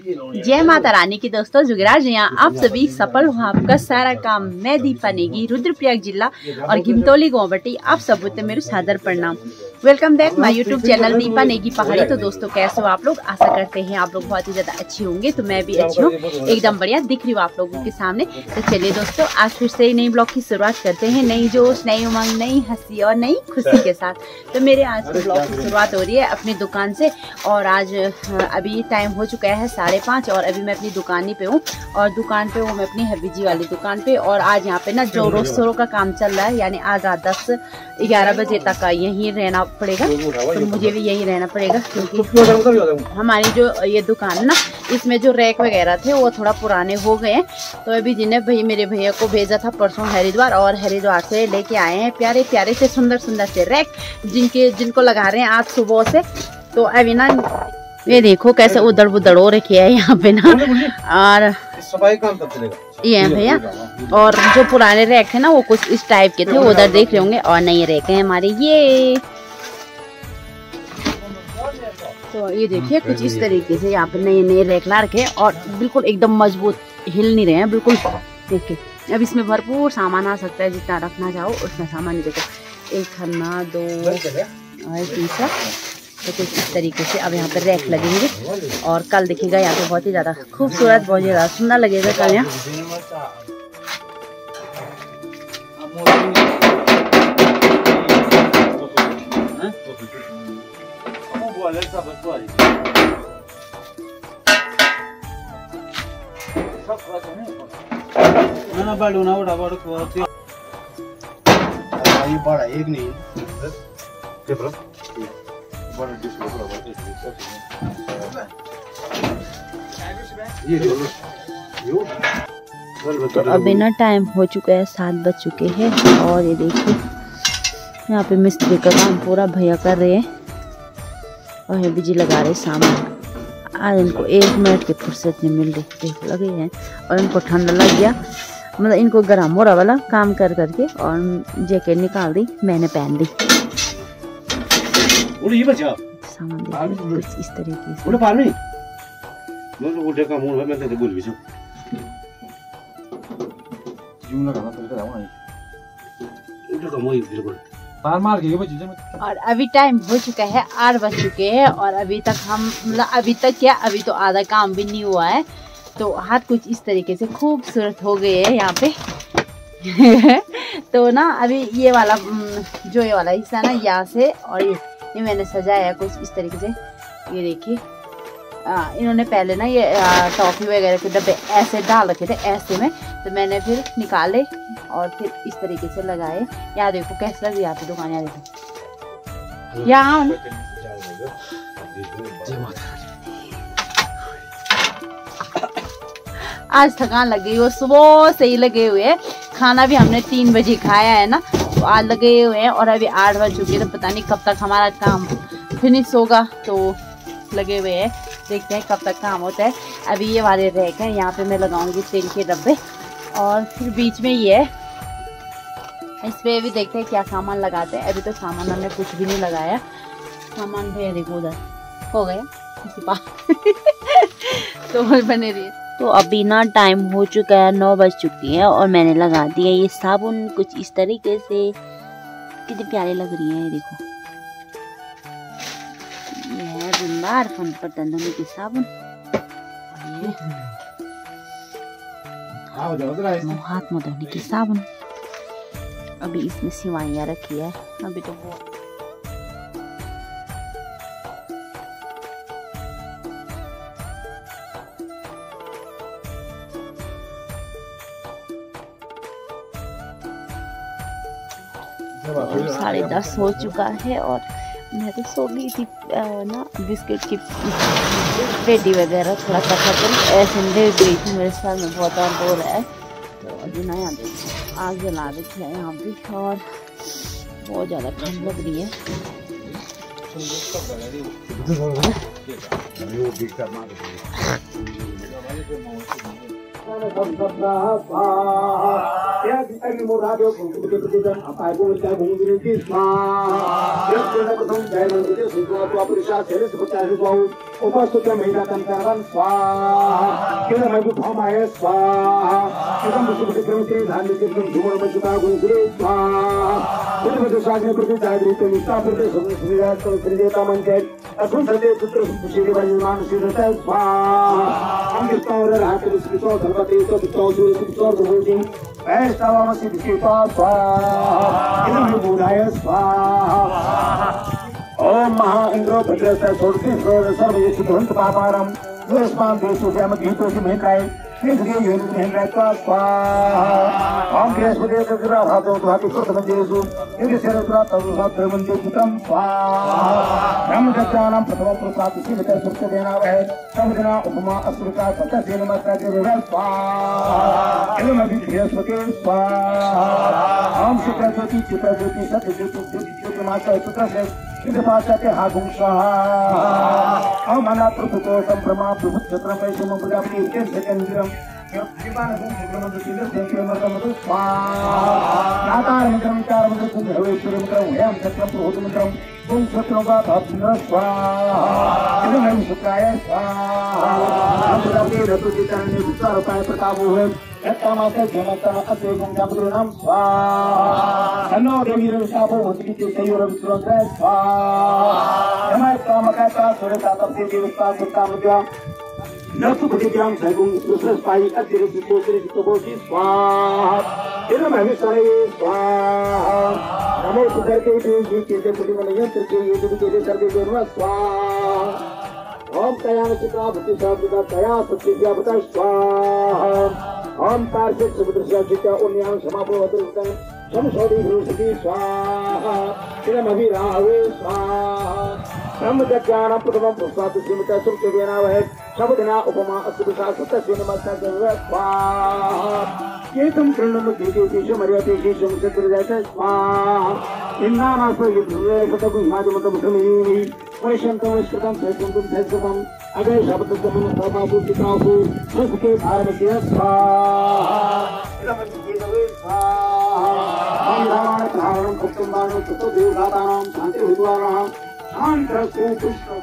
जय माता रानी की दोस्तों, जुगराज यहाँ आप सभी सफल हो आपका सारा काम। मैं दीपा नेगी, रुद्रप्रयाग जिला और घिमतौली गोवटी आप सब मेरे सादर प्रणाम। Welcome back my YouTube channel Deepa Negi Pahadi. तो दोस्तों कैसे हो आप लोग? आशा करते हैं आप लोग बहुत ही ज्यादा अच्छी होंगे। तो मैं भी अच्छी हूँ, एकदम बढ़िया दिख रही हूँ आप लोगों के सामने। तो चलिए दोस्तों, आज फिर से नई ब्लॉग की शुरुआत करते हैं, नई जोश, नई उमंग, नई हंसी और नई खुशी के साथ। तो मेरे आज के ब्लॉग की शुरुआत हो रही है अपनी दुकान से। और आज अभी टाइम हो चुका है 5:30 और अभी मैं अपनी दुकान पे हूँ। और दुकान पे हूँ मैं अपनी हबी जी वाली दुकान पे। और आज यहाँ पे ना जोरों शोरों का काम चल रहा है, यानी आज रात 10-11 बजे तक यहीं रहना पड़ेगा। तो मुझे भी यहीं रहना पड़ेगा क्योंकि हमारी जो ये दुकान है ना, इसमें जो रैक वगैरह थे वो थोड़ा पुराने हो गए हैं। तो अभी जिन्हें मेरे भैया को भेजा था परसों हरिद्वार, और हरिद्वार से लेके आए हैं प्यारे प्यारे से सुंदर सुंदर से रैक जिनको लगा रहे हैं आज सुबह से। तो अभी ना ये देखो कैसे उधड़ बुधड़ हो रखी है यहाँ पे ना। और सफाई काम कब चलेगा ये भैया, और जो पुराने रैक थे ना वो कुछ इस टाइप के थे, उधर देख रहे होंगे। और नए रैक हैं हमारे ये। तो ये देखिए कुछ इस तरीके से यहाँ पे नए नए रैक ला रखे हैं और बिल्कुल एकदम मजबूत, हिल नहीं रहे हैं बिल्कुल। देखिए अब इसमें भरपूर सामान आ सकता है, जितना रखना चाहो उतना सामान। देखो एक खन्ना, 2 और तीसरा। तो कुछ इस तरीके से अब यहाँ पे रैक लगेंगे और कल दिखेगा यहाँ पे बहुत ही ज्यादा खूबसूरत, बहुत ही ज्यादा सुंदर लगेगा कल यहाँ। बड़ा एक नहीं तो अभी ना टाइम हो चुका है, 7 बज चुके हैं। और ये देखिए यहाँ पे मिस्त्री का काम पूरा भैया कर रहे हैं और ये बिजली लगा रहे सामान। आज इनको 1 मिनट की फुर्सत नहीं मिल रही, देखो लगे हैं। और इनको ठंडा लग गया, मतलब इनको गर्म हो रहा वाला काम कर करके। और जैकेट निकाल दी, मैंने पहन दी। सामान देखिए कुछ इस तरीके से। और अभी टाइम हो चुका है 8 बज चुके हैं और अभी तक हम मतलब अभी तक क्या, अभी तो आधा काम भी नहीं हुआ है। तो हाथ कुछ इस तरीके से खूबसूरत हो गए हैं यहाँ पे। तो ना अभी ये वाला जो ये वाला हिस्सा ना यहाँ से, और ये मैंने सजाया है कुछ इस तरीके से। ये देखिए इन्होंने पहले ना ये टॉफी वगैरह के डब्बे ऐसे डाल रखे थे ऐसे में, तो मैंने फिर निकाले और फिर इस तरीके से लगाए। यहाँ देखो कैसे लग रही है आपकी दुकान, यहाँ देखो। यहाँ आज थकान लग गई, वो सुबह से ही लगे हुए हैं। खाना भी हमने 3 बजे खाया है ना, तो आज लगे हुए हैं। और अभी 8 बज चुके हैं, तो पता नहीं कब तक हमारा काम फिनिश होगा। तो लगे हुए हैं, देखते हैं कब तक काम होता है। अभी ये वाले रैक हैं, यहाँ पे मैं लगाऊंगी तेल के डब्बे। और फिर बीच में ये है, इस पे भी देखते हैं क्या सामान लगाते हैं। अभी तो सामान हमने कुछ भी नहीं लगाया। सामान भैया देखो उधर हो गया इसी पास। तो बने रही। तो अभी ना टाइम हो चुका है, 9 बज चुकी है और मैंने लगा दिया ये साबुन कुछ इस तरीके से। कितनी प्यारी लग रही है, ये देखो। ये है विमबार फन बर्तन धोने की साबुन। हाथ में धोने की साबुन। अभी इसमें सिवाइयाँ रखी है। अभी तो बहुत साढ़े 10 हो चुका है और मैं तो सो गई थी ना। बिस्किट की पेटी वगैरह थोड़ा कथा कर ऐसे ले गई थी, मेरे साथ में बहुत दर्द हो रहा है। तो अभी ना यहाँ देखिए आग जला रखी है यहाँ पे और बहुत ज़्यादा ठंड लग रही है। उपस्तुतं वेदातं सर्वं स्वाहा किलमयि भौमाय स्वाहा किलं वसुपतिक्रमते धान्यतिक्रम धूमरमजुता गुणगुरे स्वाहा बुद्धबुद्ध साधन कृते जागृत निष्ठाप्रते सुनिरातं त्रिदेवता मंचे अथुन सते पुत्र सुशील बलिमान सिद्धता स्वाहा हम विष्णु रात्र सुतो धर्मते तो सुतो सुतो भोजि वैष्णवमसि विषेता स्वाहा किलमयि बुधाय स्वाहा ओम महा इंद्रो भद्रस्य सोडति सर्वयेषु धुंत पापारम दुष्मान देशु जम गीतो से मेहराय इसके योग मेहराय का स्वाहा ओम बृहस्पति का ग्रह हाथों धातु प्रथम जेसु इनके शरीर तरुसा प्रमंडे पुतम स्वाहा ब्रह्म ज्ञानम प्रथम प्रसाद इसी वितर सुख देना है सब जना उपमा असुरता सत्य से नमस्कार के विरल स्वाहा इलम अभी बृहस्पति स्वाहा ओम शुक्र ज्योति चित्र ज्योति सत्य ज्योति ज्योति माता पुत्र से इनके पास जाते हागुं स्वाहा ओम अनात्र पुतोषम ब्रह्मा प्रभुत छत्रम वैश्वम प्रजापति के सेकंडरम जीवान गुण सुब्रमण्य सिद्धर सेंके मर्दमतु स्वाहा नाकार मंत्रम विकार मंत्रम भवेश्वर मंत्रम हेम छत्रम प्रभुत मंत्रम तुम छत्रों का धर्म स्वाहा इधर हम सुखाय स्वाहा हम प्रजापति रतु चितान ने विचार उपाय प्रताप हुए यत्तामासे जमता असे गुंजापुरम स्वाहा सन्नो देवीर शापो होती के सयोर विश्वास स्वाहा हमारे कामकाता सुरता तपसे देवता सुता मुद्रा नसु प्रतिज्ञां सगुं सुसस्पाई अतिरिक्त तोत्रित तपोषि स्वाहा इधर हम सारे स्वाहा नमो सुधर के देवी के पुलिमन यंत्र के ये देवी के सर्वे देवा स्वाहा ओम कयान चित्रा भक्ति शाब्दा कया सत्या बता स्वाहा ओम तार्किक समुद्र चित्ता उन्यान समापो अतिरिक्त समसौदी भूषति स्वाहा इदम अभिरावे स्वाहा ब्रह्म ज्ञान प्रथम प्रसाद सीमित सुख देना वह सब दिना उपमा असुविधा सत्य से नमस्कार के स्वाहा ये तुम कृष्ण देखे केशव मर्यादे केशव चतुर जाते स्वाहा इन्ना नासो ये दुर्लभ सतगु हिमाज मतम समीनी वैशंतम विष्कृतम सैकुंतम सैकुंतम अगय शब्द तमन प्रभावु चितासु सुखे भारत के स्वाहा इदम जीवे स्वाहा हम रावण धारण कुटुंबानो सुतो देवतानां शांति विद्वानां शांत से पुष्ट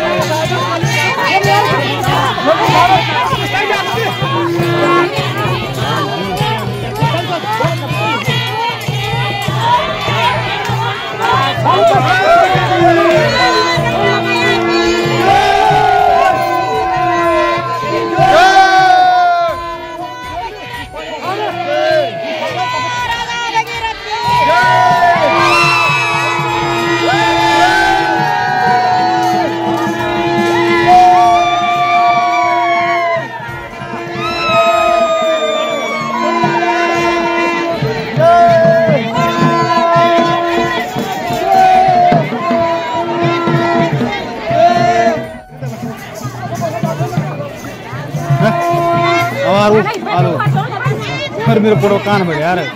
फिर मेरे पड़ो कान में यार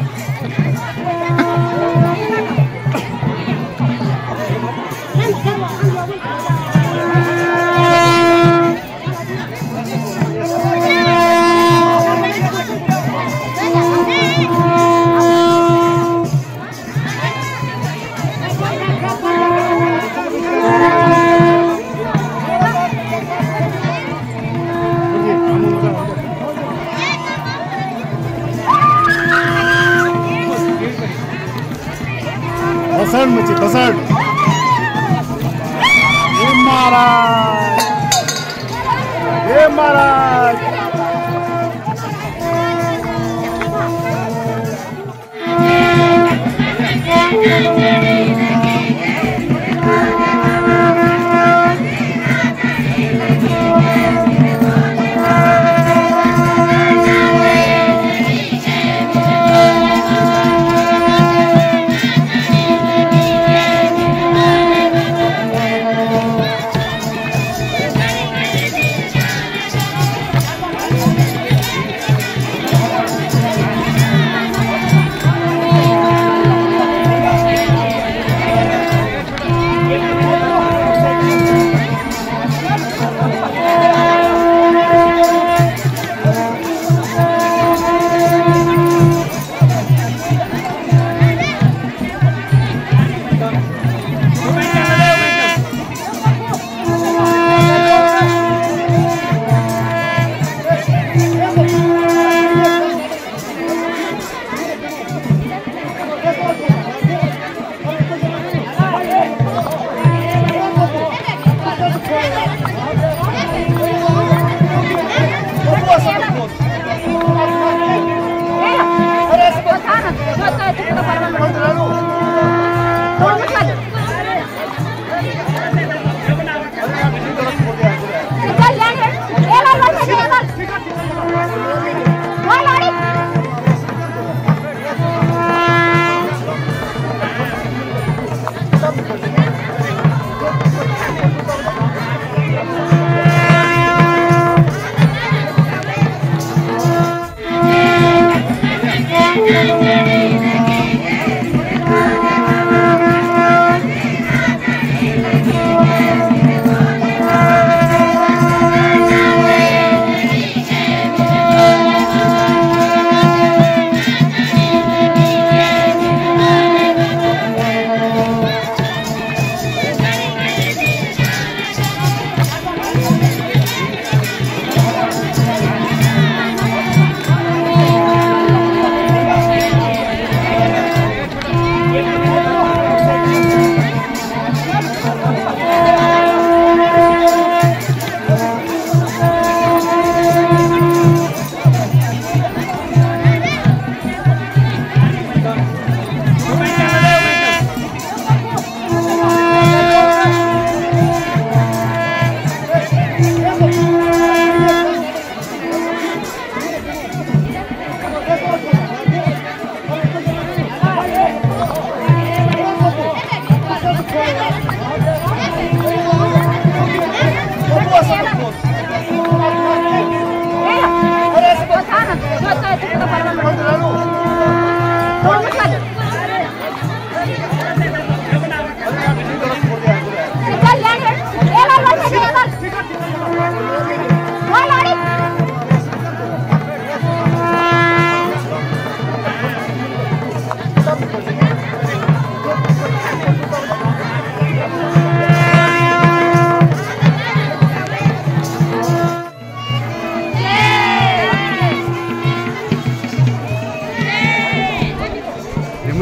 दसड़ हे महाराज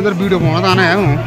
उधर वीडियो फोन आना है हूँ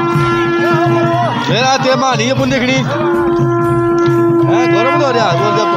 मेरा ते मानी अपन देखनी है गौरव तो आ रहा